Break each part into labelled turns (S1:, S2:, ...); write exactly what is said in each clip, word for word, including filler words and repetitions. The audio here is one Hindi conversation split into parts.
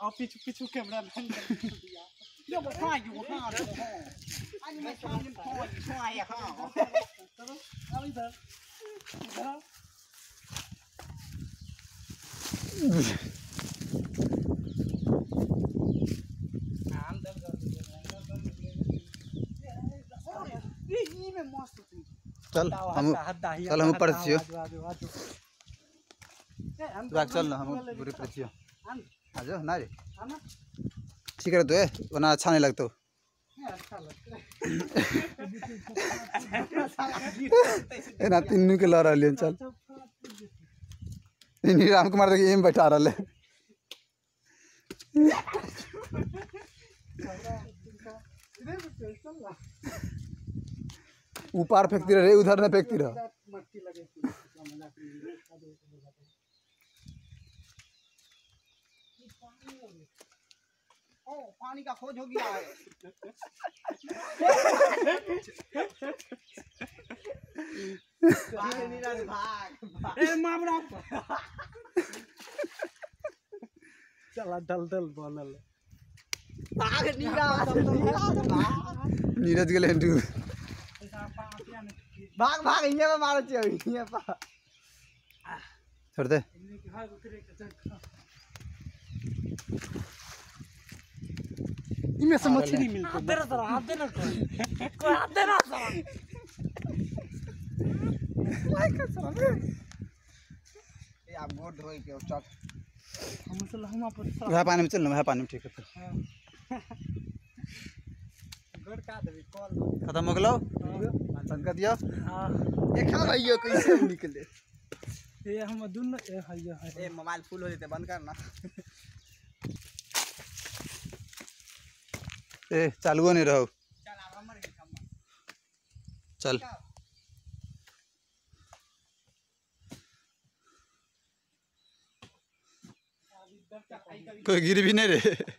S1: เอาปิชูปิชูแคมราแมนเดี๋ยวบอกว่าอยู่ข้าวเลยอันนี้ไม่ข้าวยังพออยู่ช่วยอะข้าวเอาอีกเถอะน้ำเดิมเดิมนี่ไม่มอสติ
S2: चल हम चल हम ऊपर छियो राख चल ना हम पूरी पर छियो आ जाओ ना रे ठीक है तो है वरना अच्छा नहीं लगता ए ना तीन के ला रहा लियो चल इन राम कुमार देख एम बैठा रहा ले ऊपर फेंकती रहे उधर न फेंकती रह
S1: ओ पानी का खोज हो गया है भाग नीरज भाग ए मामरा चला दल दल बोलल भाग नीरज
S2: नीरज गेले हेंडू
S1: भाग भाग इन्हें में मारो चाहिए इन्हें पा
S2: छोड़ दे
S1: इनमें से मछली मिलती है तेरा तरह हाथ देना कोई कोई हाथ देना सर लाइक सर ये आप गोड होई के चक हम से हम आप
S2: वह पानी में चल ना वह पानी में ठीक है
S1: गोड का देबी कॉल
S2: खत्म हो गलो बंद कर दिया
S1: हां
S2: ये खा भैया कैसे निकले
S1: ये हम दोनों ए भैया ए मोबाइल फुल हो जेते बंद कर ना
S2: ए चालू नहीं रहो
S1: चल अब हमर के काम
S2: चल कोई गिर भी नहीं रे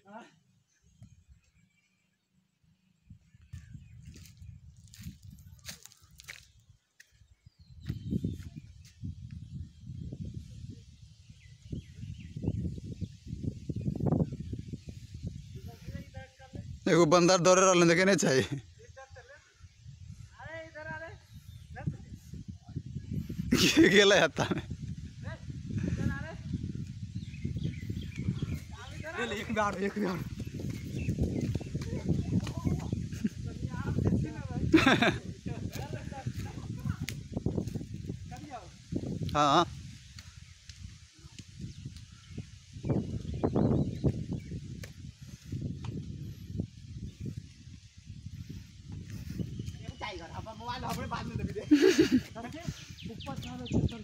S2: एगो बंदर दौड़ रहा देखे नहीं चाहिए गेला हाथा में
S1: एक बार एक बार
S2: हाँ
S1: मोबाइल हमरे बाद में दे दे ऊपर चलो ऊपर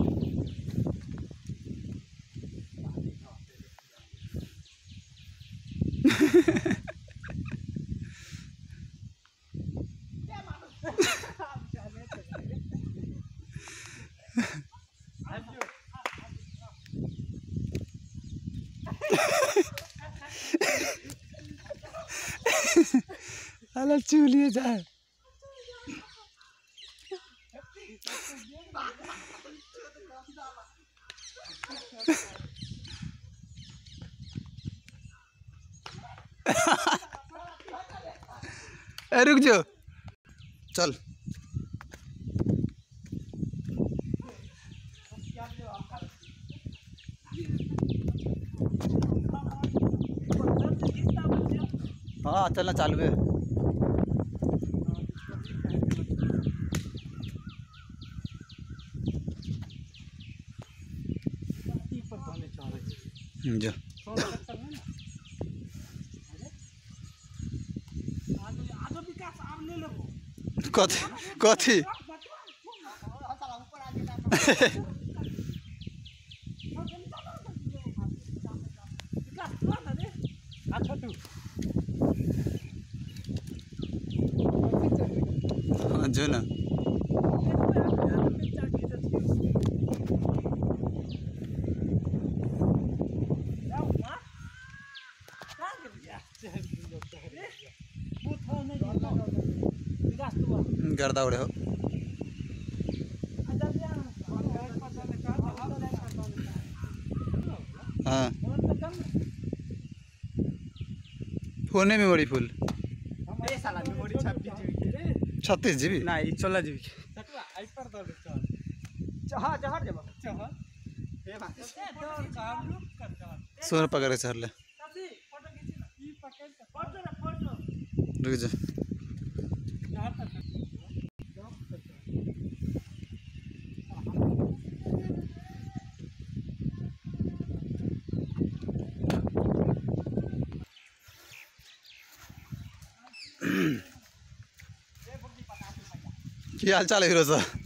S2: अरे चूलिए जाए ए रुक जाओ चल हाँ चलना चालू है जा कथी कथी जो ना गर्दा उड़े हो हाँ फोन मेमोरी फुल
S1: ए साला मेमोरी छब्बीस जीबी
S2: छत्तीस जीबी
S1: नहीं सोलह जीबी सटवा आई पर दो चल चहा चहा जब चहा ए बात दौड़ काम रुक कर चल
S2: सोना पकड़ चल ले
S1: तभी फोटो खींची ना ई पकड़ फोटो ना फोटो
S2: रुक जा क्या हाल चाल है हीरो साहब